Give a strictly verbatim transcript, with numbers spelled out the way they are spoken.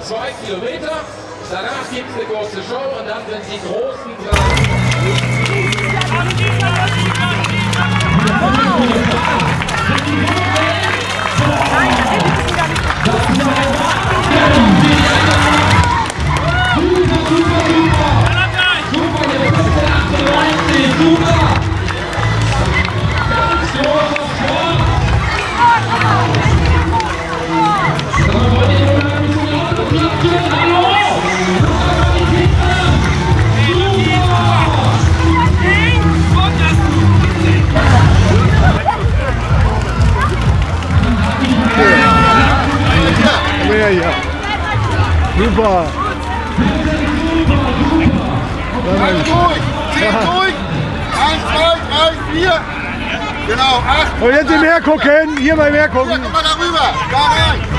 zwei Kilometer. Danach gibt es eine große Show und dann sind die großen drei. Ja. Super. Ganz ruhig. Zehn durch. Eins, zwei, drei, vier. Genau, acht. Und jetzt im Meer gucken. Hier mal mehr gucken. Hier, guck mal darüber. Da rein.